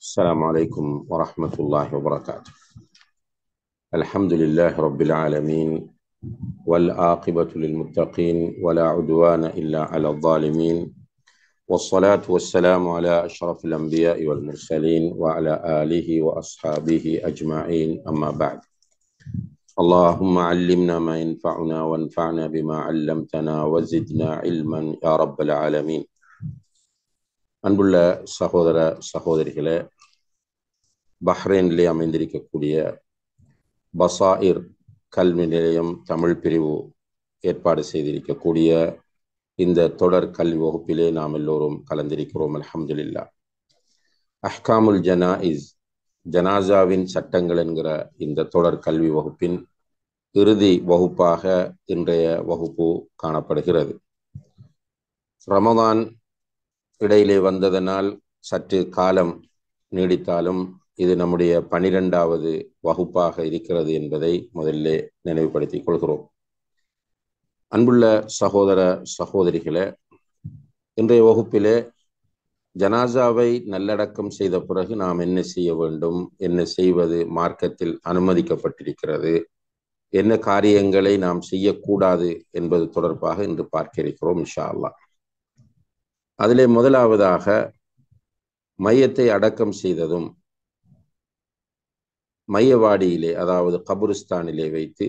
السلام عليكم ورحمة الله وبركاته. الحمد لله رب العالمين والعاقبة للمتقين ولا عدوان إلا على الظالمين والصلاة والسلام على أشرف الأنبياء والمرسلين وعلى آله وأصحابه أجمعين أما بعد. اللهم علمنا ما ينفعنا وانفعنا بما علمتنا وزدنا علما يا رب العالمين. அன்புள்ள சகோதர சகோதரிகளே, பஹ்ரைனிலே அமைந்திருக்கக்கூடிய பசாயிர் கல்வி நிலையம் தமிழ் பிரிவு ஏற்பாடு செய்திருக்கக்கூடிய இந்த தொடர் கல்வி வகுப்பிலே நாம் எல்லோரும் கலந்திருக்கிறோம். அல்ஹம்துலில்லாஹ். அஹ்காமுல் ஜனாயிஸ், ஜனாசாவின் சட்டங்கள் என்கிற இந்த தொடர் கல்வி வகுப்பின் இறுதி வகுப்பாக இன்றைய வகுப்பு காணப்படுகிறது. ரமதான் இடையிலே வந்ததனால் சற்று காலம் நீடித்தாலும் இது நம்முடைய 12வது வகுப்பாக இருக்கிறது என்பதை முதலிலே நினைவுபடுத்திக் கொள்கிறோம். அன்புள்ள சகோதர சகோதரிகளே, இன்றைய வகுப்பிலே ஜனாசாவை நல்லடக்கம் செய்த பிறகு நாம் என்ன செய்ய வேண்டும், என்ன செய்வது மார்க்கத்தில் அனுமதிக்கப்பட்டிருக்கிறது, என்ன காரியங்களை நாம் செய்யக்கூடாது என்பது தொடர்பாக இன்று பார்க்க இருக்கிறோம் இன்ஷா அல்லாஹ். அதிலே முதலாவதாக மையத்தை அடக்கம் செய்ததும் மையவாடியிலே, அதாவது கபுரிஸ்தானிலே வைத்து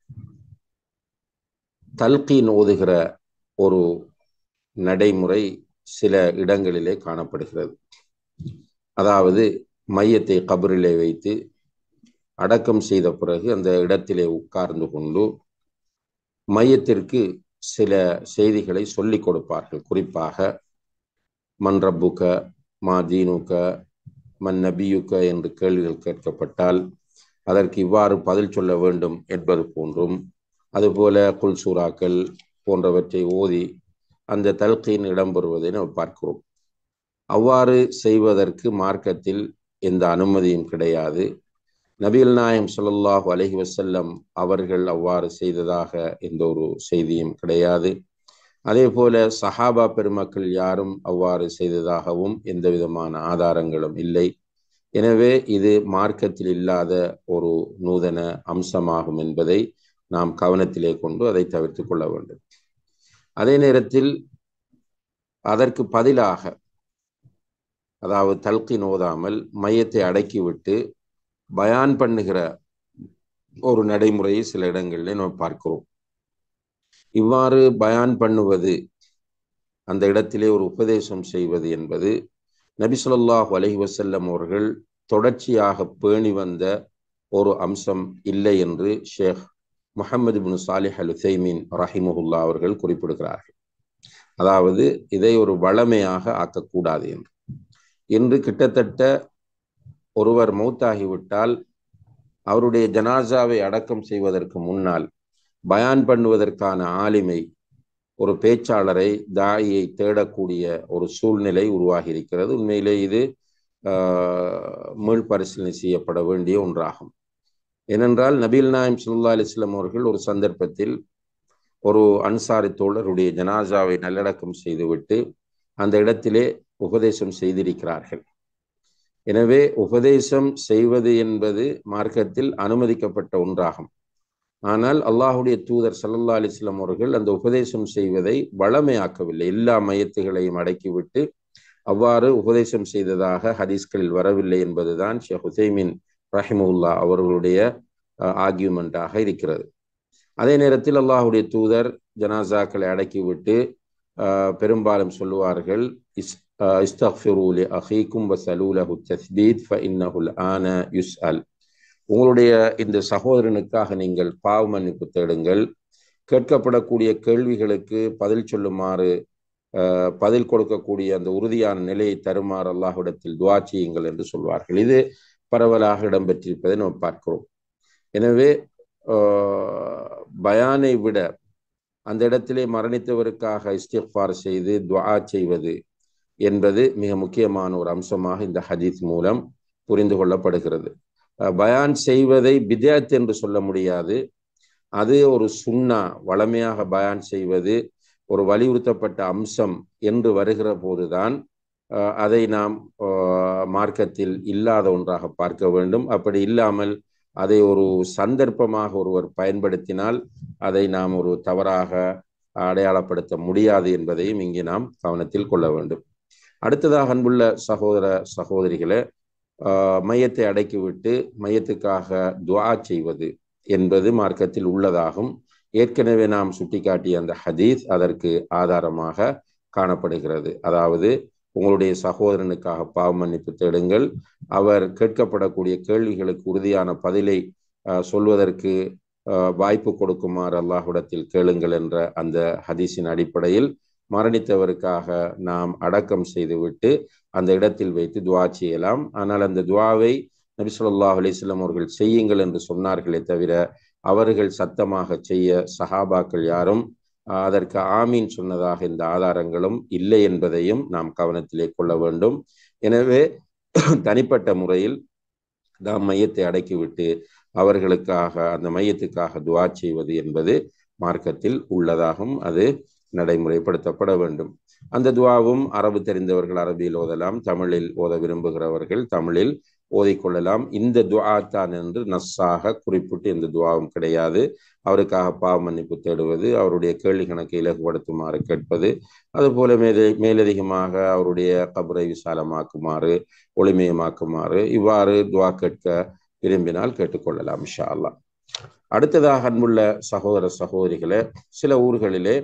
தல்கீன் ஓதுகிற ஒரு நடைமுறை சில இடங்களிலே காணப்படுகிறது. அதாவது மையத்தை கபரிலே வைத்து அடக்கம் செய்த பிறகு அந்த இடத்திலே உட்கார்ந்து கொண்டு மையத்திற்கு சில செய்திகளை சொல்லிக் கொடுப்பார்கள். குறிப்பாக மன் ரப்புக, மா தீனுக, மன் நபியுக என்று கேள்விகள் கேட்கப்பட்டால் அதற்கு இவ்வாறு பதில் சொல்ல வேண்டும் என்பது போன்றும், அதுபோல குல் சூறாக்கள் போன்றவற்றை ஓதி அந்த தல்கீன் இடம்பெறுவதை நாம் பார்க்கிறோம். அவ்வாறு செய்வதற்கு மார்க்கத்தில் எந்த அனுமதியும் கிடையாது. நபிகள் நாயகம் ஸல்லல்லாஹு அலைஹி வஸல்லம் அவர்கள் அவ்வாறு செய்ததாக எந்த ஒரு செய்தியும் கிடையாது. அதே போல சஹாபா பெருமக்கள் யாரும் அவ்வாறு செய்ததாகவும் எந்த விதமான ஆதாரங்களும் இல்லை. எனவே இது மார்க்கத்தில் இல்லாத ஒரு நூதன அம்சமாகும் என்பதை நாம் கவனத்திலே கொண்டு அதை தவிர்த்து கொள்ள வேண்டும். அதே நேரத்தில் அதற்கு பதிலாக, அதாவது தல்கீன் ஓதாமல் மையத்தை அடக்கிவிட்டு பயான் பண்ணுகிற ஒரு நடைமுறையை சில இடங்களிலே நாம் பார்க்கிறோம். இவ்வாறு பயான் பண்ணுவது, அந்த இடத்திலே ஒரு உபதேசம் செய்வது என்பது நபி ஸல்லல்லாஹு அலைஹி வஸல்லம் அவர்கள் தொடர்ச்சியாக பேணி வந்த ஒரு அம்சம் இல்லை என்று ஷேக் முஹம்மது இப்னு சாலிஹ் அல் உஸைமீன் ரஹிமஹுல்லா அவர்கள் குறிப்பிடுகிறார்கள். அதாவது இதை ஒரு வளமையாக ஆக்கக்கூடாது என்று. இன்று கிட்டத்தட்ட ஒருவர் மௌத்தாகிவிட்டால் அவருடைய ஜனாசாவை அடக்கம் செய்வதற்கு முன்னால் பயான் பண்ணுவதற்கான ஆலிமை, ஒரு பேச்சாளரை, தாயியை தேடக்கூடிய ஒரு சூழ்நிலை உருவாகி இருக்கிறது. உண்மையிலே இது மீள்பரிசீலனை செய்யப்பட வேண்டிய ஒன்றாகும். ஏனென்றால் நபிகள் நாயகம் ஸல்லல்லாஹு அலைஹி வஸல்லம் அவர்கள் ஒரு சந்தர்ப்பத்தில் ஒரு அன்சாரி தோழருடைய ஜனாசாவை நல்லடக்கம் செய்துவிட்டு அந்த இடத்திலே உபதேசம் செய்திருக்கிறார்கள். எனவே உபதேசம் செய்வது என்பது மார்க்கத்தில் அனுமதிக்கப்பட்ட ஒன்றாகும். ஆனால் அல்லாஹுடைய தூதர் ஸல்லல்லாஹு அலைஹி வஸல்லம் அவர்கள் அந்த உபதேசம் செய்வதை வளமையாக்கவில்லை. எல்லா மையத்துகளையும் அடக்கிவிட்டு அவ்வாறு உபதேசம் செய்ததாக ஹதீஸ்களில் வரவில்லை என்பதுதான் ஷேக் உஸைமீன் ரஹிமஹுல்லா அவர்களுடைய ஆர்கியூமெண்டாக இருக்கிறது. அதே நேரத்தில் அல்லாஹுடைய தூதர் ஜனாசாக்களை அடக்கிவிட்டு பெரும்பாலும் சொல்லுவார்கள், இஸ்தக்ஃபிரு லி அஹீக்கும் வஸலூ லஹு தஸ்பீத் ஃபஇன்னஹுல் ஆன யுஸ்அல். உங்களுடைய இந்த சகோதரனுக்காக நீங்கள் பாவ மன்னிப்பு தேடுங்கள், கேட்கப்படக்கூடிய கேள்விகளுக்கு பதில் சொல்லுமாறு, பதில் கொடுக்கக்கூடிய அந்த உறுதியான நிலையை தருமாறு அல்லாஹ்விடத்தில் துஆ செய்யுங்கள் என்று சொல்வார்கள். இது பரவலாக இடம்பெற்றிருப்பதை நாம் பார்க்கிறோம். எனவே பயானை விட அந்த இடத்திலே மரணித்தவருக்காக இஸ்திக்ஃபார் செய்து துஆ செய்வது என்பது மிக முக்கியமான ஒரு அம்சமாக இந்த ஹதீஸ் மூலம் புரிந்து கொள்ளப்படுகிறது. பயான் செய்வதை பித்அத் என்று சொல்ல முடியாது. அது ஒரு சுன்னா, வளமையாக பயான் செய்வது ஒரு வலியுறுத்தப்பட்ட அம்சம் என்று வருகிற போதுதான் அதை நாம் மார்க்கத்தில் இல்லாத ஒன்றாக பார்க்க வேண்டும். அப்படி இல்லாமல் அதை ஒரு சந்தர்ப்பமாக ஒருவர் பயன்படுத்தினால் அதை நாம் ஒரு தவறாக அடையாளப்படுத்த முடியாது என்பதையும் இங்கே நாம் கவனத்தில் கொள்ள வேண்டும். அடுத்ததாக அன்புள்ள சகோதர சகோதரிகளை, மையத்தை அடக்கிவிட்டு மையத்துக்காக துஆ செய்வது என்பது மார்க்கத்தில் உள்ளதாகும். ஏற்கனவே நாம் சுட்டிக்காட்டிய அந்த ஹதீஸ் அதற்கு ஆதாரமாக காணப்படுகிறது. அதாவது, உங்களுடைய சகோதரனுக்காக பாவ மன்னிப்பு தேடுங்கள், அவர் கேட்கப்படக்கூடிய கேள்விகளுக்கு உறுதியான பதிலை சொல்வதற்கு வாய்ப்பு கொடுக்குமாறு அல்லாஹ்விடத்தில் கேளுங்கள் என்ற அந்த ஹதீஸின் அடிப்படையில் மரணித்தவருக்காக நாம் அடக்கம் செய்துவிட்டு அந்த இடத்தில் வைத்து துவா செய்யலாம். ஆனால் அந்த துவாவை நபி ஸல்லல்லாஹு அலைஹி வஸல்லம் அவர்கள் செய்யுங்கள் என்று சொன்னார்களே தவிர அவர்கள் சத்தமாக செய்ய சஹாபாக்கள் யாரும் அதற்கு ஆமீன் சொன்னதாக இந்த ஆதாரங்களும் இல்லை என்பதையும் நாம் கவனத்திலே கொள்ள வேண்டும். எனவே தனிப்பட்ட முறையில் நாம் மையத்தை அடக்கிவிட்டு அவர்களுக்காக அந்த மையத்துக்காக துஆ செய்வது என்பது மார்க்கத்தில் உள்ளதாகும். அது நடைமுறைப்படுத்தப்பட வேண்டும். அந்த துஆவும் அரபு தெரிந்தவர்கள் அரபியில் ஓதலாம், தமிழில் ஓத விரும்புகிறவர்கள் தமிழில் ஓதிக்கொள்ளலாம். இந்த துஆ தான் என்று நஸ்ஸாக குறிப்பிட்டு எந்த துஆவும் கிடையாது. அவருக்காக பாவ மன்னிப்பு தேடுவது, அவருடைய கேள்வி கணக்கை இலகுபடுத்துமாறு கேட்பது, அதுபோல மேலதிகமாக அவருடைய கபரை விசாலமாக்குமாறு ஒளிமயமாக்குமாறு இவ்வாறு துஆ கேட்க விரும்பினால் கேட்டுக்கொள்ளலாம் இன்ஷா அல்லாஹ். அடுத்ததாக அன்புள்ள சகோதர சகோதரிகளே, சில ஊர்களிலே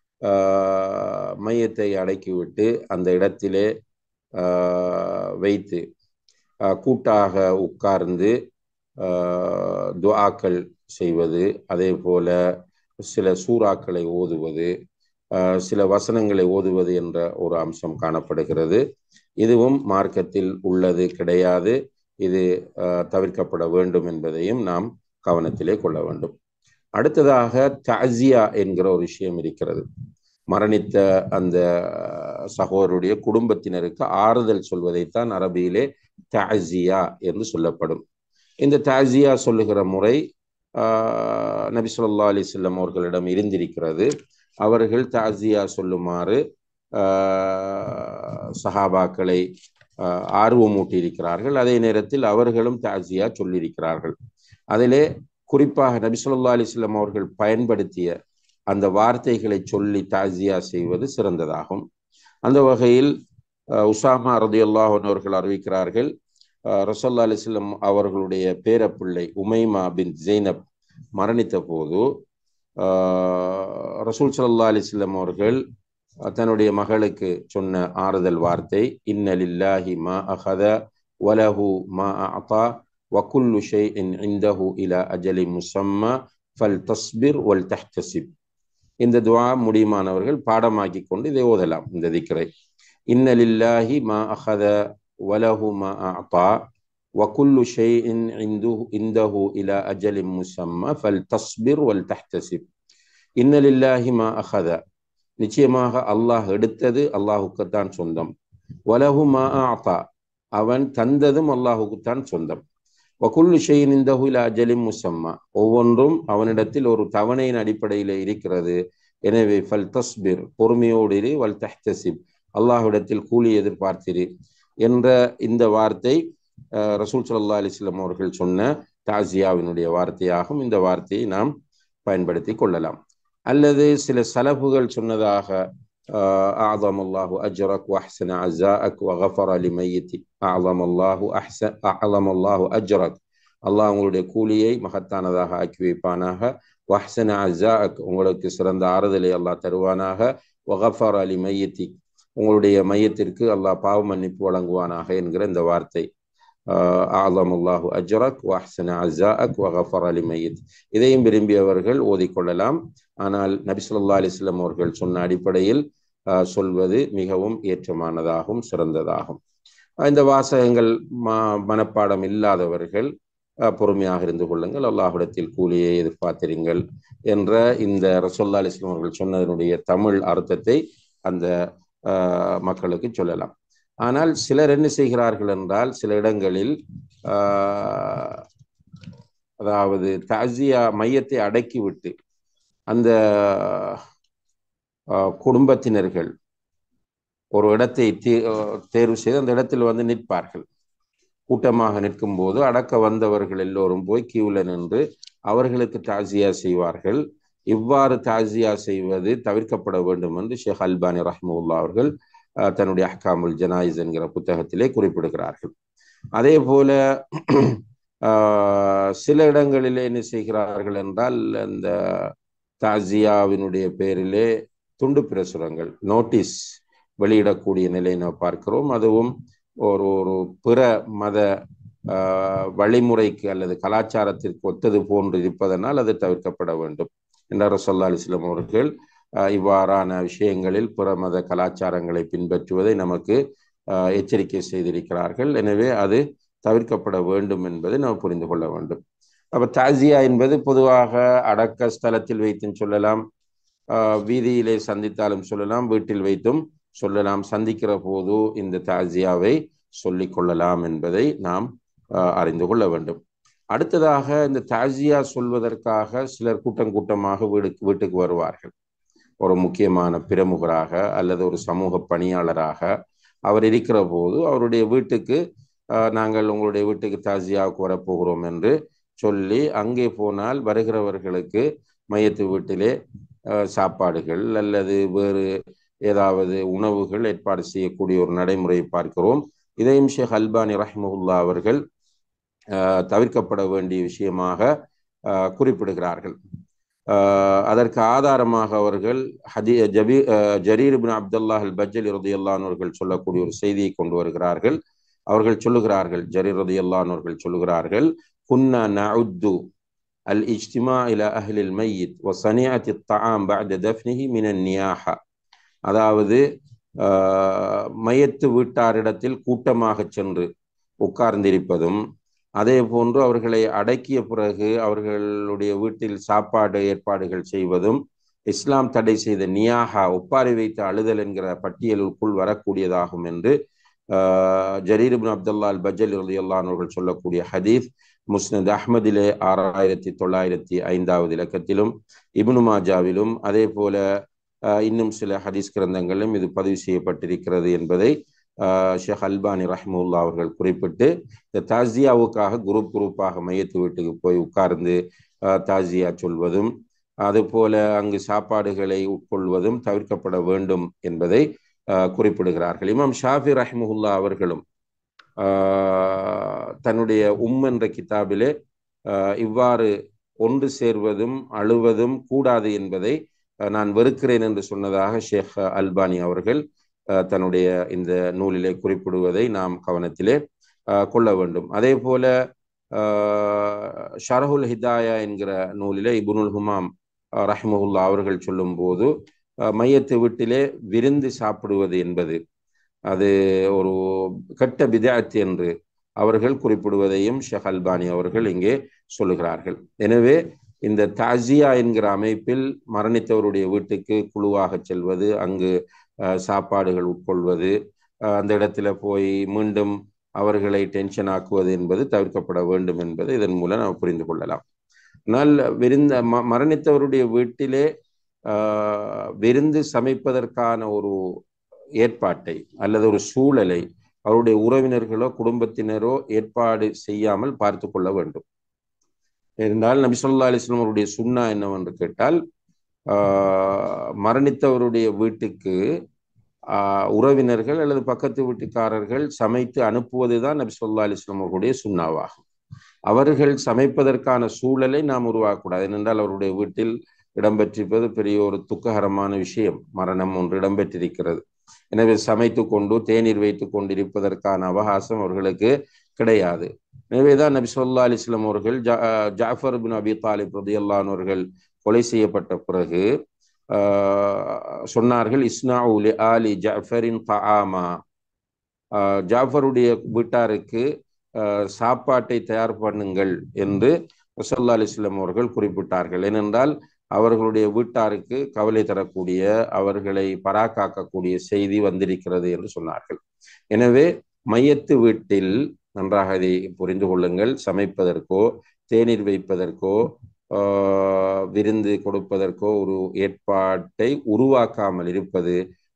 மையத்தை அடக்கிவிட்டு அந்த இடத்திலே வைத்து கூட்டாக உட்கார்ந்து துஆக்கள் செய்வது, அதே போல சில சூறாக்களை ஓதுவது, சில வசனங்களை ஓதுவது என்ற ஒரு அம்சம் காணப்படுகிறது. இதுவும் மார்க்கத்தில் உள்ளது கிடையாது. இது தவிர்க்கப்பட வேண்டும் என்பதையும் நாம் கவனத்திலே கொள்ள வேண்டும். அடுத்ததாக தஅஸியா என்கிற ஒரு விஷயம் இருக்கிறது. மரணித்த அந்த சகோதரருடைய குடும்பத்தினருக்கு ஆறுதல் சொல்வதைத்தான் அரபியிலே தஅஸியா என்று சொல்லப்படும். இந்த தஅஸியா சொல்லுகிற முறை நபி ஸல்லல்லாஹு அலைஹி வஸல்லம் அவர்களிடம் இருந்திருக்கிறது. அவர்கள் தஅஸியா சொல்லுமாறு சஹாபாக்களை ஆர்வமூட்டியிருக்கிறார்கள். அதே நேரத்தில் அவர்களும் தஅஸியா சொல்லியிருக்கிறார்கள். அதிலே குறிப்பாக நபி ஸல்லல்லாஹு அலைஹி வஸல்லம் அவர்கள் பயன்படுத்திய அந்த வார்த்தைகளை சொல்லி தஅஸியா செய்வது சிறந்ததாகும். அந்த வகையில் உஸாமா ரலியல்லாஹு அன்ஹு அவர்கள் அறிவிக்கிறார்கள், ரசூலுல்லாஹி அலைஹி வஸல்லம் அவர்களுடைய பேரப்பிள்ளை உமைமா பின் ஜைனப் மரணித்த போது ரசூல் ஸல்லல்லாஹு அலைஹி வஸல்லம் அவர்கள் தன்னுடைய மகளுக்கு சொன்ன ஆறுதல் வார்த்தை, இன்ன லில்லாஹி மா அஹத வலஹு மா அஅதா வகுல்லு ஷைஇன் இன்தஹு இலா அஜலி முஸம்மா ஃபல்தஸ்பிர் வல்தஹ்தசிப். இந்த துஆ முடியுமானவர்கள் பாடமாக்கி கொண்டு இதை ஓதலாம். இந்த திக்ரை, இன்ன லில்லாஹி மா அஹத வலஹு மா அஅதா வகுல்லு ஷைஇன் இன்தஹு இலா அஜலி முஸம்மா ஃபல்தஸ்பிர் வல்தஹ்தசிப். இன்ன லில்லாஹி மா அஹத, நிச்சயமாக அல்லாஹ் எடுத்தது அல்லாஹுக்குத்தான் சொந்தம். வலஹு மா அஅதா, அவன் தந்ததும் அல்லாஹுக்குத்தான் சொந்தம். வகுல்லு ஷைஇன் இன்தஹு இலா அஜலின் முஸம்மா, ஒவ்வொன்றும் அவனிடத்தில் ஒரு தவணையின் அடிப்படையில் இருக்கிறது. எனவே ஃபல் தஸ்பிர், பொறுமையோடு இரு, வல் தஹ்தசிப், அல்லாஹ்விடத்தில் கூலி எதிர்பார்த்திரு என்ற இந்த வார்த்தை ரசூல் ஸல்லல்லாஹு அலைஹி வஸல்லம் அவர்கள் சொன்ன தஅஸியாவினுடைய வார்த்தையாகும். இந்த வார்த்தையை நாம் பயன்படுத்தி கொள்ளலாம். அல்லது சில சலஃபுகள் சொன்னதாக அஅஸமல்லாஹு அஜ்ரக் வஹ்ஸன அஸாஅக் வகஃபர லிமையித்திக், அஅஸமல்லாஹு அஜ்ரக், அல்லாஹ் உங்களுடைய கூலியை மகத்தானதாக ஆக்கி வைப்பானாக, வஹ்ஸன அஸாஅக், உங்களுக்கு சிறந்த ஆறுதலை அல்லாஹ் தருவானாக, வகஃபர லிமையித்திக், உங்களுடைய மையத்திற்கு அல்லாஹ் பாவ மன்னிப்பு வழங்குவானாக என்கிற இந்த வார்த்தை, அஅஸமல்லாஹு அஜ்ரக் வஹ்ஸன அஸாஅக் வகஃபர லிமையித், இதையும் விரும்பியவர்கள் ஓதிக்கொள்ளலாம். ஆனால் நபி ஸல்லல்லாஹு அலைஹி வஸல்லம் அவர்கள் சொன்ன அடிப்படையில் சொல்வது மிகவும் ஏற்றமானதாகும், சிறந்ததாகும். இந்த வாசகங்கள் மனப்பாடம் இல்லாதவர்கள் பொறுமையாக இருந்து கொள்ளுங்கள், அல்லாஹ்விடத்தில் கூலியை எதிர்பார்த்திருங்கள் என்ற இந்த ரசூலுல்லாஹி அலைஹி வஸல்லம் அவர்கள் சொன்னதனுடைய தமிழ் அர்த்தத்தை அந்த மக்களுக்கு சொல்லலாம். ஆனால் சிலர் என்ன செய்கிறார்கள் என்றால், சில இடங்களில் அதாவது தஅஸியா மையத்தை அடக்கிவிட்டு அந்த குடும்பத்தினர்கள் ஒரு இடத்தை தேர்வு செய்து அந்த இடத்தில் வந்து நிற்பார்கள். கூட்டமாக நிற்கும் போது அடக்க வந்தவர்கள் எல்லோரும் போய் கியூல நின்று அவர்களுக்கு தாசியா செய்வார்கள். இவ்வாறு தாசியா செய்வது தவிர்க்கப்பட வேண்டும் என்று ஷேக் அல்பானி ரஹ்மத்துல்லாஹி அவர்கள் தன்னுடைய அஹ்காமுல் ஜனாயிஸ் என்கிற புத்தகத்திலே குறிப்பிடுகிறார்கள். அதே போல சில இடங்களிலே என்ன செய்கிறார்கள் என்றால், அந்த தாசியாவினுடைய பேரிலே துண்டு பிரசுரங்கள், நோட்டீஸ் வெளியிடக்கூடிய நிலையை நாம் பார்க்கிறோம். அதுவும் ஒரு ஒரு பிற மத வழிமுறைக்கு அல்லது கலாச்சாரத்திற்கு ஒத்தது போன்று இருப்பதனால் அது தவிர்க்கப்பட வேண்டும் என்றார் ரசூலுல்லாஹி அலைஹி வஸல்லம் அவர்கள். இவ்வாறான விஷயங்களில் பிற மத கலாச்சாரங்களை பின்பற்றுவதை நமக்கு எச்சரிக்கை செய்திருக்கிறார்கள். எனவே அது தவிர்க்கப்பட வேண்டும் என்பதை நாம் புரிந்து கொள்ள வேண்டும். அப்ப தாசியா என்பது பொதுவாக அடக்க ஸ்தலத்தில் வைத்தும் சொல்லலாம், வீதியிலே சந்தித்தாலும் சொல்லலாம், வீட்டில் வைத்தும் சொல்லலாம். சந்திக்கிற போது இந்த தாசியாவை சொல்லிக் கொள்ளலாம் என்பதை நாம் அறிந்து கொள்ள வேண்டும். அடுத்ததாக, இந்த தாசியா சொல்வதற்காக சிலர் கூட்டம் கூட்டமாக வீட்டுக்கு வருவார்கள். ஒரு முக்கியமான பிரமுகராக அல்லது ஒரு சமூக பணியாளராக அவர் இருக்கிற போது அவருடைய வீட்டுக்கு நாங்கள் உங்களுடைய வீட்டுக்கு தாசியாவுக்கு வரப்போகிறோம் என்று சொல்லி அங்கே போனால் வருகிறவர்களுக்கு மையத்து வீட்டிலே சாப்பாடுகள் அல்லது வேறு ஏதாவது உணவுகள் ஏற்பாடு செய்யக்கூடிய ஒரு நடைமுறையை பார்க்கிறோம். இதையும் ஷேக் அல்பானி ரஹ்மத்துல்லாஹி அவர்கள் தவிர்க்கப்பட வேண்டிய விஷயமாக குறிப்பிடுகிறார்கள். அதற்கு ஆதாரமாக அவர்கள் ஜரீர் இப்னு அப்துல்லாஹ் அல் பஜ்ஜலி ரலியல்லாஹு அன்ஹு அவர்கள் சொல்லக்கூடிய ஒரு செய்தியை கொண்டு வருகிறார்கள். அவர்கள் சொல்லுகிறார்கள், ஜரீர் ரலியல்லாஹு அன்ஹு அவர்கள் சொல்லுகிறார்கள், குன்னா நஉத்து அல் இஜ்திமா இலா அஹ்லில் மய்யித் வ சனிஅத்தி அத்-தஆம் பஅத தஃப்னிஹி மினன் நியாஹா. அதாவது மையத்து வீட்டாரிடத்தில் கூட்டமாக சென்று உட்கார்ந்திருப்பதும், அதே போன்று அவர்களை அடக்கிய பிறகு அவர்களுடைய வீட்டில் சாப்பாடு ஏற்பாடுகள் செய்வதும் இஸ்லாம் தடை செய்த நியாஹா, ஒப்பாரி வைத்து அழுதல் என்கிற பட்டியலுக்குள் வரக்கூடியதாகும் என்று ஜரீர் இப்னு அப்துல்லாஹ் அல் பஜ்ஜலி ரலியல்லாஹு அன்ஹு அவர்கள் சொல்லக்கூடிய ஹதீஸ் முஸ்னத் அஹ்மதிலே 6905 இலக்கத்திலும், இப்னு மாஜாவிலும், அதே போல இன்னும் சில ஹதீஸ் கிரந்தங்களிலும் இது பதிவு செய்யப்பட்டிருக்கிறது என்பதை ஷேக் அல்பானி ரஹ்மத்துல்லாஹி அவர்கள் குறிப்பிட்டு, இந்த தாசியாவுக்காக குரூப்பாக மையத்து வீட்டுக்கு போய் உட்கார்ந்து தாசியா சொல்வதும் அதுபோல அங்கு சாப்பாடுகளை உட்கொள்வதும் தவிர்க்கப்பட வேண்டும் என்பதை குறிப்பிடுகிறார்கள். இமாம் ஷாஃபி ரஹ்மத்துல்லாஹி அவர்களும் தன்னுடைய என்ற கிதாபிலே இவ்வாறு ஒன்று சேர்வதும் அழுவதும் கூடாது என்பதை நான் வெறுக்கிறேன் என்று சொன்னதாக ஷேக் அல்பானி அவர்கள் தன்னுடைய இந்த நூலிலே குறிப்பிடுவதை நாம் கவனத்திலே கொள்ள வேண்டும். அதே போல ஷரஹுல் ஹிதாயா என்கிற நூலிலே இப்னுல் ஹுமாம் ரஹ்மத்துல்லாஹி அவர்கள் சொல்லும் போது, மையத்து வீட்டிலே விருந்து சாப்பிடுவது என்பது அது ஒரு கெட்ட பிதஅத் என்று அவர்கள் குறிப்பிடுவதையும் ஷேக் அல்பானி அவர்கள் இங்கே சொல்லுகிறார்கள். எனவே இந்த தாசியா என்கிற அமைப்பில் மரணித்தவருடைய வீட்டுக்கு குழுவாக செல்வது, அங்கு சாப்பாடுகள் உட்கொள்வது, அந்த இடத்துல போய் மீண்டும் அவர்களை டென்ஷன் ஆக்குவது என்பது தவிர்க்கப்பட வேண்டும் என்பது இதன் மூலம் நாம் புரிந்து கொள்ளலாம். ஆனால் மரணித்தவருடைய வீட்டிலே விருந்து சமைப்பதற்கான ஒரு ஏற்பாட்டை அல்லது ஒரு சூழலை அவருடைய உறவினர்களோ குடும்பத்தினரோ ஏற்பாடு செய்யாமல் பார்த்து கொள்ள வேண்டும். என்றால் நபி ஸல்லல்லாஹு அலைஹி வஸல்லம் அவருடைய சுன்னா என்னவென்று கேட்டால், மரணித்தவருடைய வீட்டுக்கு உறவினர்கள் அல்லது பக்கத்து வீட்டுக்காரர்கள் சமைத்து அனுப்புவதுதான் நபி ஸல்லல்லாஹு அலைஹி வஸல்லம் அவருடைய சுன்னாவாகும். அவர்கள் சமைப்பதற்கான சூழலை நாம் உருவாக்கக்கூடாது. ஏனென்றால் அவருடைய வீட்டில் இடம்பெற்றிருப்பது பெரிய ஒரு துக்ககரமான விஷயம், மரணம் ஒன்று இடம்பெற்றிருக்கிறது. எனவே சமைத்து கொண்டு தேநீர் வைத்து கொண்டிருப்பதற்கான அவகாசம் அவர்களுக்கு கிடையாது. எனவேதான் நபி ஸல்லல்லாஹு அலைஹி வஸல்லம் அவர்கள் ஜாஃபர் இப்னு அபி தாலிப் ரலியல்லாஹு அன்ஹு அவர்கள் கொலை செய்யப்பட்ட பிறகு சொன்னார்கள், இஸ்னாஉ லி ஆலி ஜாஃபரின் தஆமா, ஜாஃபருடைய வீட்டாருக்கு சாப்பாட்டை தயார் பண்ணுங்கள் என்று ஸல்லல்லாஹு அலைஹி வஸல்லம் அவர்கள் குறிப்பிட்டார்கள். ஏனென்றால் அவர்களுடைய வீட்டாருக்கு கவலை தரக்கூடிய, அவர்களை பராக்காக்கக்கூடிய செய்தி வந்திருக்கிறது என்று சொன்னார்கள். எனவே மையத்து வீட்டில் நன்றாக இதை புரிந்து கொள்ளுங்கள், சமைப்பதற்கோ தேநீர் வைப்பதற்கோ விருந்து கொடுப்பதற்கோ ஒரு ஏற்பாட்டை உருவாக்காமல் இருப்பது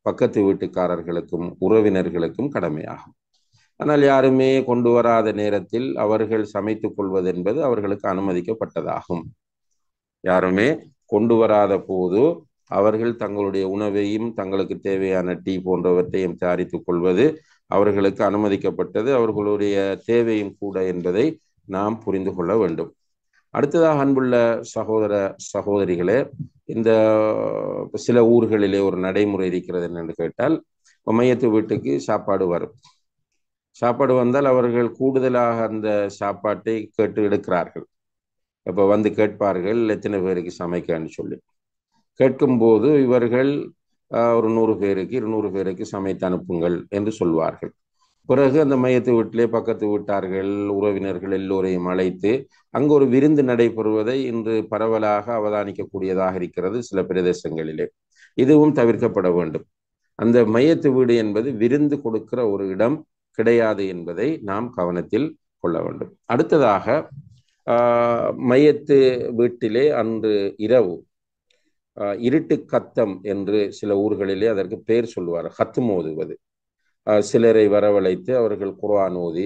பக்கத்து வீட்டுக்காரர்களுக்கும் உறவினர்களுக்கும் கடமையாகும். ஆனால் யாருமே கொண்டு வராத நேரத்தில் அவர்கள் சமைத்துக் கொள்வது என்பது அவர்களுக்கு அனுமதிக்கப்பட்டதாகும். யாருமே கொண்டு வராத போது அவர்கள் தங்களுடைய உணவையும் தங்களுக்கு தேவையான டீ போன்றவற்றையும் தயாரித்துக் கொள்வது அவர்களுக்கு அனுமதிக்கப்பட்டது, அவர்களுடைய தேவையும் கூட என்பதை நாம் புரிந்து கொள்ள வேண்டும். அடுத்ததாக அன்புள்ள சகோதர சகோதரிகளே, இந்த சில ஊர்களிலே ஒரு நடைமுறை இருக்கிறது என்னென்று கேட்டால், மையத்து வீட்டுக்கு சாப்பாடு வரும். சாப்பாடு வந்தால் அவர்கள் கூடுதலாக அந்த சாப்பாட்டை கேட்டு எடுக்கிறார்கள். இப்போ வந்து கேட்பார்கள், எத்தனை பேருக்கு சமைக்கன்னு சொல்லி. கேட்கும்போது இவர்கள் ஒரு 100 பேருக்கு 200 பேருக்கு சமைத்து அனுப்புங்கள் என்று சொல்வார்கள். பிறகு அந்த மையத்து வீட்டிலே பக்கத்து வீட்டார்கள் உறவினர்கள் எல்லோரையும் அழைத்து அங்கு ஒரு விருந்து நடைபெறுவதை இன்று பரவலாக அவதானிக்கக்கூடியதாக இருக்கிறது சில பிரதேசங்களிலே. இதுவும் தவிர்க்கப்பட வேண்டும். அந்த மையத்து வீடு என்பது விருந்து கொடுக்கிற ஒரு இடம் கிடையாது என்பதை நாம் கவனத்தில் கொள்ள வேண்டும். அடுத்ததாக மையத்து வீட்டிலே அன்று இரவு இருட்டு கத்தம் என்று சில ஊர்களிலே அதற்கு பெயர் சொல்லுவார். ஹத்தும் ஓதுவது. சிலரை வரவழைத்து அவர்கள் குர்ஆன் ஓதி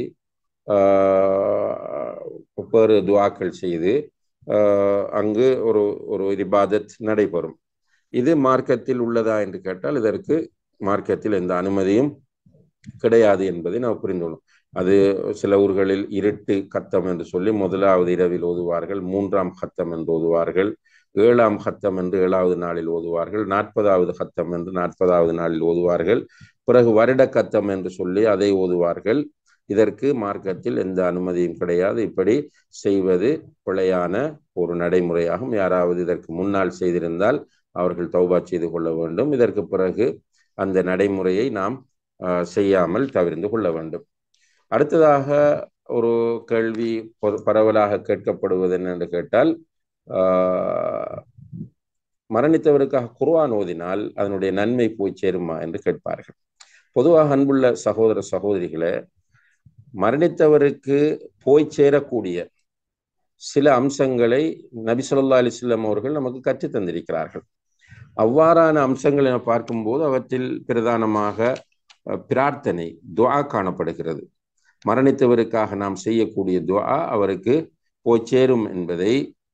வேறு துஆக்கள் செய்து அங்கு ஒரு ஒரு இபாதத் நடைபெறும். இது மார்க்கத்தில் உள்ளதா என்று கேட்டால் இதற்கு மார்க்கத்தில் எந்த அனுமதியும் கிடையாது என்பதை நாம் புரிந்துள்ளோம். அது சில ஊர்களில் இருட்டு கத்தம் என்று சொல்லி முதலாவது இரவில் ஓதுவார்கள், 3ஆம் கத்தம் என்று ஓதுவார்கள், 7ஆம் கத்தம் என்று 7வது நாளில் ஓதுவார்கள், 40வது கத்தம் என்று 40வது நாளில் ஓதுவார்கள், பிறகு வருட கத்தம் என்று சொல்லி அதை ஓதுவார்கள். இதற்கு மார்க்கத்தில் எந்த அனுமதியும் கிடையாது. இப்படி செய்வது பிழையான ஒரு நடைமுறையாகும். யாராவது இதற்கு முன்னால் செய்திருந்தால் அவர்கள் தௌபா செய்து கொள்ள வேண்டும். இதற்கு பிறகு அந்த நடைமுறையை நாம் செய்யாமல் தவிர்த்து கொள்ள வேண்டும். அடுத்ததாக ஒரு கேள்வி பரவலாக கேட்கப்படுவது என்னென்று கேட்டால், மரணித்தவருக்காக குர்ஆன் ஓதினால் அதனுடைய நன்மை போய் சேருமா என்று கேட்பார்கள். பொதுவாக அன்புள்ள சகோதர சகோதரிகளே, மரணித்தவருக்கு போய் சேரக்கூடிய சில அம்சங்களை நபி ஸல்லல்லாஹு அலைஹி வஸல்லம் அவர்கள் நமக்கு கற்றுத் தந்திருக்கிறார்கள். அவ்வாறான அம்சங்களை பார்க்கும்போது அவற்றில் பிரதானமாக பிரார்த்தனை, துஆ காணப்படுகிறது. மரணித்தவருக்காக நாம் செய்யக்கூடிய துஆ அவருக்கு போய் சேரும் என்பதை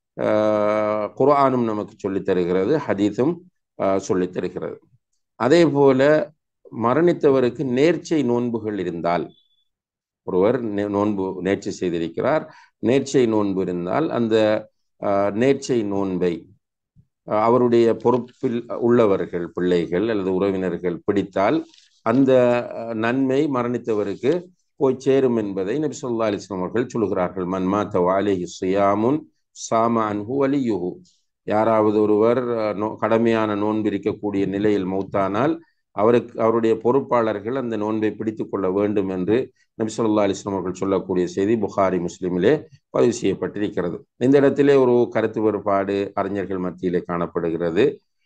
குர்ஆனும் நமக்கு சொல்லித் தருகிறது, ஹதீஸும் சொல்லித் தருகிறது. அதே போல மரணித்தவருக்கு நேர்ச்சை நோன்புகள் இருந்தால், ஒருவர் நோன்பு நேர்ச்சை செய்திருக்கிறார், நேர்ச்சை நோன்பு இருந்தால் அந்த நேர்ச்சை நோன்பை அவருடைய பொறுப்பில் உள்ளவர்கள், பிள்ளைகள் அல்லது உறவினர்கள் பிடித்தால் அந்த நன்மை மரணித்தவருக்கு போய் சேரும் என்பதை நபி ஸல்லல்லாஹு அலைஹி வஸல்லம் அவர்கள் சொல்கிறார்கள். மன் மாத வஅலைஹி ஸியாமுன் ஸாம அன்ஹு வலியுஹு. யாராவது ஒருவர் கடமையான நோன்பு இருக்கக்கூடிய நிலையில் மௌத்தானால் அவருடைய பொறுப்பாளர்கள் அந்த நோன்பை பிடித்துக் கொள்ள வேண்டும் என்று நபி ஸல்லல்லாஹு அலைஹி வஸல்லம் அவர்கள் சொல்லக்கூடிய செய்தி புகாரி முஸ்லிமிலே பதிவு செய்யப்பட்டிருக்கிறது. இந்த இடத்திலே ஒரு கருத்து வேறுபாடு அறிஞர்கள் மத்தியிலே காணப்படுகிறது.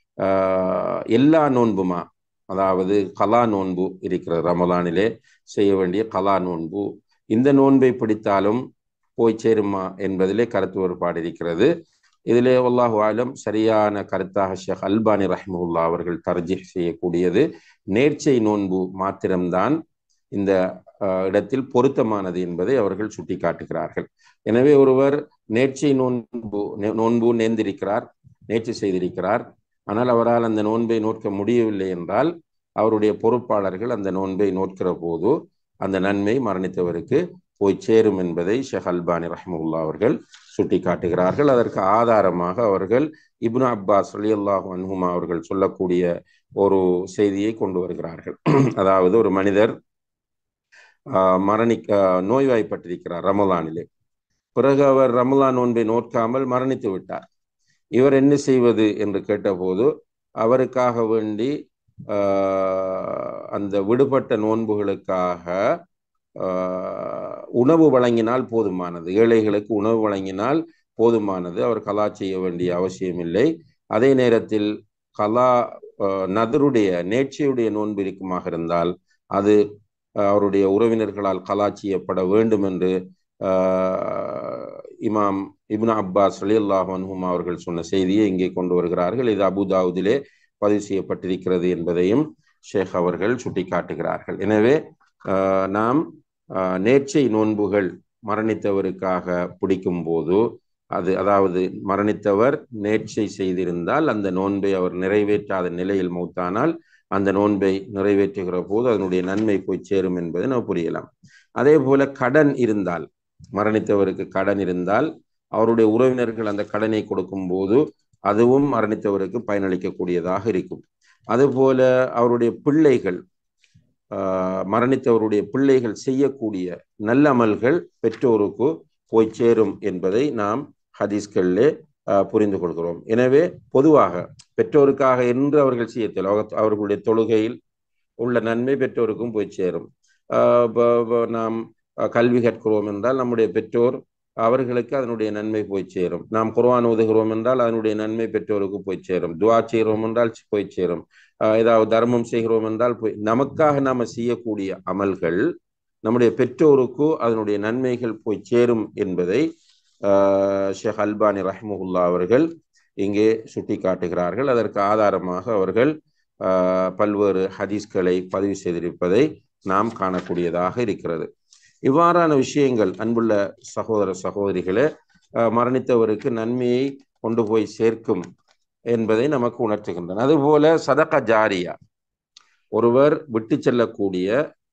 எல்லா நோன்புமா, அதாவது கலா நோன்பு இருக்கிறது, ரமலானிலே செய்ய வேண்டிய கலா நோன்பு, இந்த நோன்பை பிடித்தாலும் போய் சேருமா என்பதிலே கருத்து வேறுபாடு இருக்கிறது. இதிலே வல்லாஹு ஆலம் சரியான கருத்தாக ஷேக் அல்பானி ரஹ்மஹுல்லா அவர்கள் தர்ஜீஹ் செய்யக்கூடியது நேர்ச்சை நோன்பு மாத்திரம்தான் இந்த இடத்தில் பொருத்தமானது என்பதை அவர்கள் சுட்டி காட்டுகிறார்கள். எனவே ஒருவர் நேர்ச்சை நோன்பு நேர்ந்திருக்கிறார், நேர்ச்சை செய்திருக்கிறார், ஆனால் அவரால் அந்த நோன்பை நோக்க முடியவில்லை என்றால் அவருடைய பொறுப்பாளர்கள் அந்த நோன்பை நோக்கிற போது அந்த நன்மை மரணித்தவருக்கு போய் சேரும் என்பதை ஷேக் அல்பானி ரஹ்மஹுல்லா அவர்கள் சுட்டி காட்டுகிறார்கள். அதற்கு ஆதாரமாக அவர்கள் இப்னு அப்பாஸ் ரலியல்லாஹு அன்ஹுமா அவர்கள் சொல்லக்கூடிய ஒரு செய்தியை கொண்டு வருகிறார்கள். அதாவது ஒரு மனிதர் நோய்வாய்ப்பட்டிருக்கிறார் ரமலானிலே. பிறகு அவர் ரமலான் நோன்பை நோக்காமல் மரணித்து விட்டார். இவர் என்ன செய்வது என்று கேட்டபோது அவருக்காக வேண்டி அந்த விடுபட்ட நோன்புகளுக்காக உணவு வழங்கினால் போதுமானது, ஏழைகளுக்கு உணவு வழங்கினால் போதுமானது, அவர் கலா செய்ய வேண்டிய அவசியம் இல்லை. அதே நேரத்தில் கலா நதருடைய நேர்ச்சையுடைய நோன்பு இருக்குமாக இருந்தால் அது அவருடைய உறவினர்களால் கலா செய்யப்பட வேண்டும் என்று இமாம் இப்னு அப்பாஸ் ரலியல்லாஹு அன்ஹுமா அவர்கள் சொன்ன செய்தியை இங்கே கொண்டு வருகிறார்கள். இது அபு தாவூதிலே பதிவு செய்யப்பட்டிருக்கிறது என்பதையும் ஷேக் அவர்கள் சுட்டிக்காட்டுகிறார்கள். எனவே நாம் நேர்ச்சை நோன்புகள் மரணித்தவருக்காக பிடிக்கும் போது அதாவது மரணித்தவர் நேர்ச்சை செய்திருந்தால் அந்த நோன்பை அவர் நிறைவேற்றாத நிலையில் மௌத்தானால் அந்த நோன்பை நிறைவேற்றுகிற போது அதனுடைய நன்மை போய் சேரும் என்பதை நாம் புரியலாம். அதே போல கடன் இருந்தால், மரணித்தவருக்கு கடன் இருந்தால் அவருடைய உறவினர்கள் அந்த கடனை கொடுக்கும் போது அதுவும் மரணித்தவருக்கு பயனளிக்கக்கூடியதாக இருக்கும். அதுபோல அவருடைய பிள்ளைகள், மரணித்தவருடைய பிள்ளைகள் செய்யக்கூடிய நல்லமல்கள் பெற்றோருக்கு போய் சேரும் என்பதை நாம் ஹதீஸ்களிலே புரிந்து கொள்கிறோம். எனவே பொதுவாக பெற்றோருக்காக என்று அவர்கள் செய்யத்தில் அவர்களுடைய தொழுகையில் உள்ள நன்மை பெற்றோருக்கும் போய் சேரும். நாம் கல்வி கற்கிறோம் என்றால் நம்முடைய பெற்றோர் அவர்களுக்கு அதனுடைய நன்மை போய் சேரும். நாம் குர்ஆன் ஓதுகிறோம் என்றால் அதனுடைய நன்மை பெற்றோருக்கு போய் சேரும். துஆ செய்கிறோம் என்றால் போய் சேரும். ஏதாவது தர்மம் செய்கிறோம் என்றால் நமக்காக நாம செய்யக்கூடிய அமல்கள் நம்முடைய பெற்றோருக்கு அதனுடைய நன்மைகள் போய் சேரும் என்பதை ஷேக் அல்பானி ரஹ்மஹுல்லா அவர்கள் இங்கே சுட்டி காட்டுகிறார்கள். அதற்கு ஆதாரமாக அவர்கள் பல்வேறு ஹதீஸ்களை பதிவு செய்திருப்பதை நாம் காணக்கூடியதாக இருக்கிறது. இவ்வாறான விஷயங்கள் அன்புள்ள சகோதர சகோதரிகளே மரணித்தவருக்கு நன்மையை கொண்டு போய் சேர்க்கும் என்பதை நமக்கு உணர்த்துகின்றன. அதுபோல சதகா ஜாரியா, ஒருவர் விட்டு செல்லக்கூடிய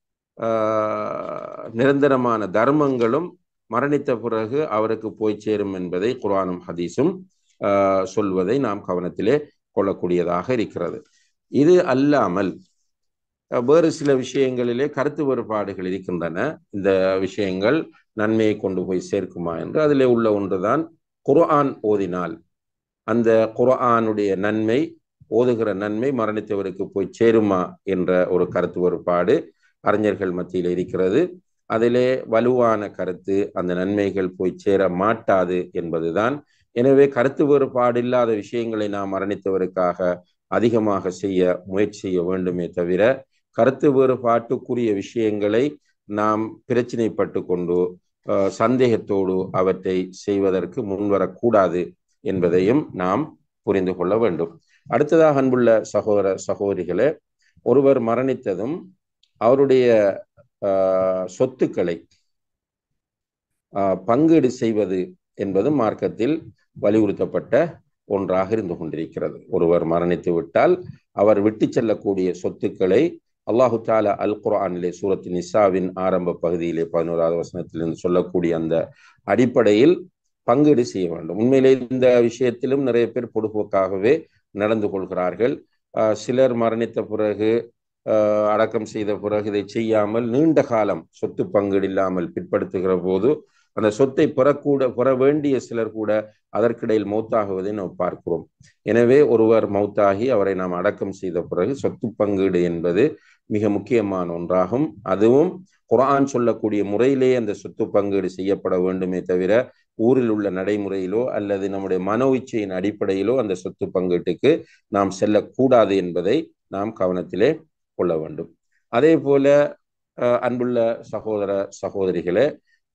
நிரந்தரமான தர்மங்களும் மரணித்த பிறகு அவருக்கு போய் சேரும் என்பதை குர்ஆனும் ஹதீஸும் சொல்வதை நாம் கவனத்திலே கொள்ளக்கூடியதாக இருக்கிறது. இது அல்லாமல் வேறு சில விஷயங்களிலே கருத்து வேறுபாடுகள் இருக்கின்றன. இந்த விஷயங்கள் நன்மையை கொண்டு போய் சேர்க்குமா என்று. அதிலே உள்ள ஒன்றுதான் குர்ஆன் ஓதினால் அந்த குர்ஆனுடைய நன்மை, ஓதுகிற நன்மை மரணித்தவருக்கு போய் சேருமா என்ற ஒரு கருத்து வேறுபாடு அறிஞர்கள் மத்தியில் இருக்கிறது. அதிலே வலுவான கருத்து அந்த நன்மைகள் போய் சேர மாட்டாது என்பதுதான். எனவே கருத்து வேறுபாடு இல்லாத விஷயங்களை நாம் மரணித்தவருக்காக அதிகமாக செய்ய முயற்சி செய்ய வேண்டுமே தவிர கருத்து வேறுபாட்டுக்குரிய விஷயங்களை நாம் பிரச்சினைப்பட்டு கொண்டு சந்தேகத்தோடு அவற்றை செய்வதற்கு முன்வரக்கூடாது என்பதையும் நாம் புரிந்து கொள்ள வேண்டும். அடுத்ததாக அன்புள்ள சகோதர சகோதரிகளே, ஒருவர் மரணித்ததும் அவருடைய சொத்துக்களை பங்கீடு செய்வது என்பது மார்க்கத்தில் வலியுறுத்தப்பட்ட ஒன்றாக இருந்து கொண்டிருக்கிறது. ஒருவர் மரணித்து விட்டால் அவர் விட்டு செல்லக்கூடிய சொத்துக்களை அல்லாஹு தஆலா அல் குர்ஆனிலே சூரத்து நிசாவின் ஆரம்ப பகுதியிலே 11வது வசனத்திலிருந்து சொல்லக்கூடிய அந்த அடிப்படையில் பங்கீடு செய்ய வேண்டும். உண்மையிலே இந்த விஷயத்திலும் நிறைய பேர் பொதுப்போக்காகவே நடந்து கொள்கிறார்கள். சிலர் மரணித்த பிறகு அடக்கம் செய்த பிறகு இதை செய்யாமல் நீண்ட காலம் சொத்து பங்கீடு இல்லாமல் பிற்படுத்துகிற போது அந்த சொத்தை பெற வேண்டிய சிலர் கூட அதற்கிடையில் மௌத்தாகுவதை நாம் பார்க்கிறோம். எனவே ஒருவர் மௌத்தாகி அவரை நாம் அடக்கம் செய்த பிறகு சொத்து பங்கீடு என்பது மிக முக்கியமான ஒன்றாகும். அதுவும் குர்ஆன் சொல்லக்கூடிய முறையிலே அந்த சொத்து பங்கீடு செய்யப்பட வேண்டுமே தவிர ஊரில் உள்ள நடைமுறையிலோ அல்லது நம்முடைய மனோ இச்சையின் அடிப்படையிலோ அந்த சொத்து பங்கீட்டுக்கு நாம் செல்லக்கூடாது என்பதை நாம் கவனத்திலே கொள்ள வேண்டும். அதே போல அன்புள்ள சகோதர சகோதரிகளே,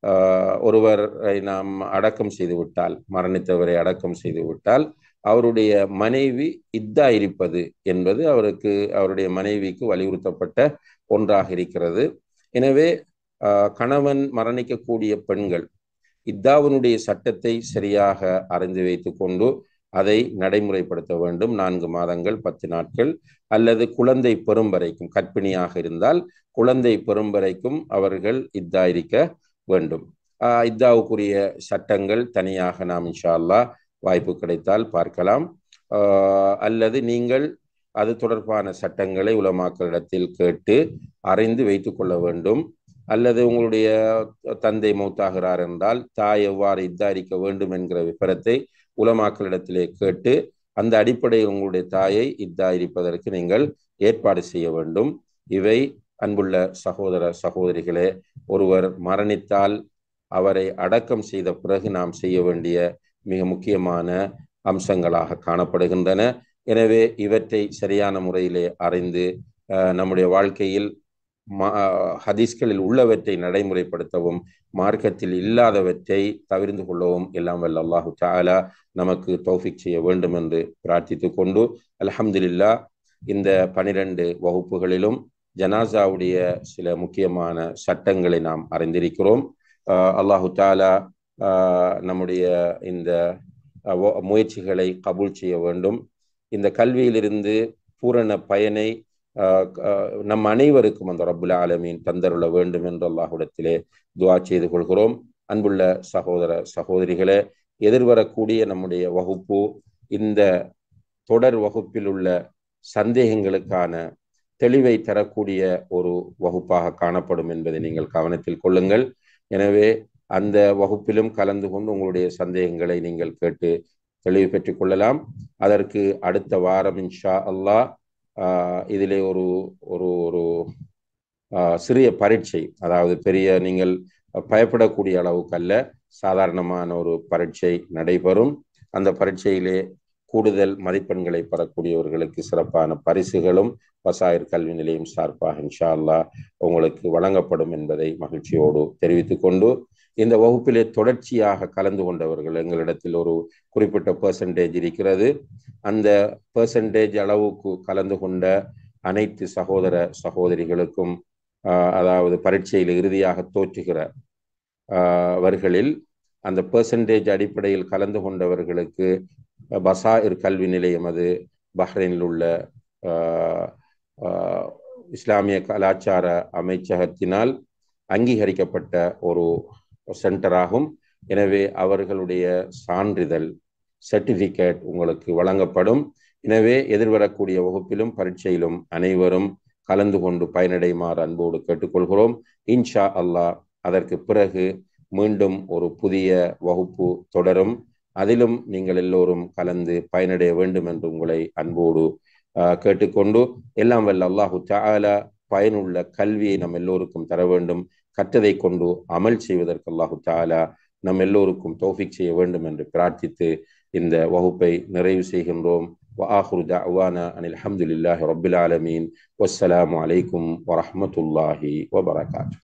ஒருவரை நாம் அடக்கம் செய்து விட்டால், மரணித்தவரை அடக்கம் செய்து விட்டால் அவருடைய மனைவி இத்தா இருப்பது என்பது அவருடைய மனைவிக்கு வலியுறுத்தப்பட்ட ஒன்றாக இருக்கிறது. எனவே கணவன் மரணிக்கக்கூடிய பெண்கள் இத்தாவினுடைய சட்டத்தை சரியாக அறிந்து வைத்து கொண்டு அதை நடைமுறைப்படுத்த வேண்டும். 4 மாதங்கள் 10 நாட்கள் அல்லது குழந்தை பெறும் வரைக்கும், கர்ப்பிணியாக இருந்தால் குழந்தை பெறும் வரைக்கும் அவர்கள் இத்தா இருக்க வேண்டும். இத்தாவுக்குரிய சட்டங்கள் தனியாக நாம் இன்ஷா அல்லாஹ் வாய்ப்பு கிடைத்தால் பார்க்கலாம். அல்லது நீங்கள் அது தொடர்பான சட்டங்களை உலமாக்களிடத்தில் கேட்டு அறிந்து வைத்து கொள்ள வேண்டும். அல்லது உங்களுடைய தந்தை மௌத்தாகிறார் என்றால் தாய் எவ்வாறு இத்தாரிக்க வேண்டும் என்கிற விபரத்தை உலமாக்களிடத்திலே கேட்டு அந்த அடிப்படையில் உங்களுடைய தாயை இத்தாரிப்பதற்கு நீங்கள் ஏற்பாடு செய்ய வேண்டும். இவை அன்புள்ள சகோதர சகோதரிகளே, ஒருவர் மரணித்தால் அவரை அடக்கம் செய்த பிறகு நாம் செய்ய வேண்டிய மிக முக்கியமான அம்சங்களாக காணப்படுகின்றன. எனவே இவற்றை சரியான முறையிலே அறிந்து நம்முடைய வாழ்க்கையில் ஹதீஸ்களில் உள்ளவற்றை நடைமுறைப்படுத்தவும் மார்க்கத்தில் இல்லாதவற்றை தவிர்த்து கொள்ளவும் எல்லாம் வல்ல அல்லாஹு தஆலா நமக்கு தௌஃபீக் செய்ய வேண்டும் என்று பிரார்த்தித்து கொண்டு, அல்ஹம்துலில்லாஹ், இந்த 12 வகுப்புகளிலும் ஜனாசாவுடைய சில முக்கியமான சட்டங்களை நாம் அறிந்திருக்கிறோம். அல்லாஹு தாலா நம்முடைய இந்த முயற்சிகளை கபூல் செய்ய வேண்டும். இந்த கல்வியிலிருந்து பூரண பயனை நம் அனைவருக்கும் அந்த ரப்புல் ஆலமீன் தந்தருள வேண்டும் என்று அல்லாஹ்விடத்திலே துஆ செய்து கொள்கிறோம். அன்புள்ள சகோதர சகோதரிகளே, எதிர்வரக்கூடிய நம்முடைய வகுப்பு இந்த தொடர் வகுப்பில் உள்ள சந்தேகங்களுக்கான தெளிவை தரக்கூடிய ஒரு வகுப்பாக காணப்படும் என்பதை நீங்கள் கவனத்தில் கொள்ளுங்கள். எனவே அந்த வகுப்பிலும் கலந்து கொண்டு உங்களுடைய சந்தேகங்களை நீங்கள் கேட்டு தெளிவு பெற்றுக் கொள்ளலாம். அதற்கு அடுத்த வாரம் இன்ஷா அல்லாஹ் இதிலே ஒரு ஒரு ஒரு சிறிய பரீட்சை, அதாவது பெரிய நீங்கள் பயப்படக்கூடிய அளவுக்கு அல்ல, சாதாரணமான ஒரு பரீட்சை நடைபெறும். அந்த பரீட்சையிலே கூடுதல் மதிப்பெண்களை பெறக்கூடியவர்களுக்கு சிறப்பான பரிசுகளும் வசாயிர் கல்வி நிலையம் சார்பாக இன்ஷா அல்லாஹ் உங்களுக்கு வழங்கப்படும் என்பதை மகிழ்ச்சியோடு தெரிவித்துக் கொண்டு, இந்த வகுப்பிலே தொடர்ச்சியாக கலந்து கொண்டவர்கள் எங்களிடத்தில் ஒரு குறிப்பிட்ட பெர்சன்டேஜ் இருக்கிறது. அந்த பெர்சன்டேஜ் அளவுக்கு கலந்து கொண்ட அனைத்து சகோதர சகோதரிகளுக்கும், அதாவது பரீட்சையில் இறுதியாக தோற்றுகிற அவர்களில் அந்த பெர்சன்டேஜ் அடிப்படையில் கலந்து கொண்டவர்களுக்கு பசாயிர் கல்வி நிலையம், அது பஹ்ரைனில் உள்ள இஸ்லாமிய கலாச்சார அமைச்சகத்தினால் அங்கீகரிக்கப்பட்ட ஒரு சென்டராகும். எனவே அவர்களுடைய சான்றிதழ் சர்டிஃபிகேட் உங்களுக்கு வழங்கப்படும். எனவே எதிர்வரக்கூடிய வகுப்பிலும் பரீட்சையிலும் அனைவரும் கலந்து கொண்டு பயனடைமாறு அன்போடு கேட்டுக்கொள்கிறோம். இன்ஷா அல்லாஹ் அதற்கு பிறகு மீண்டும் ஒரு புதிய வகுப்பு தொடரும். அதிலும் நீங்கள் எல்லோரும் கலந்து பயனடைய வேண்டும் என்று உங்களை அன்போடு கேட்டுக்கொண்டு, எல்லாம் வல்ல அல்லாஹு தஆலா பயனுள்ள கல்வியை நம் எல்லோருக்கும் தர வேண்டும். கற்றதை கொண்டு அமல் செய்வதற்கு அல்லாஹு தஆலா நம் எல்லோருக்கும் தௌஃபீக் செய்ய வேண்டும் என்று பிரார்த்தித்து இந்த வகுப்பை நிறைவு செய்கின்றோம். وآخر دعوانا أن الحمد لله رب العالمين والسلام عليكم ورحمة الله وبركاته.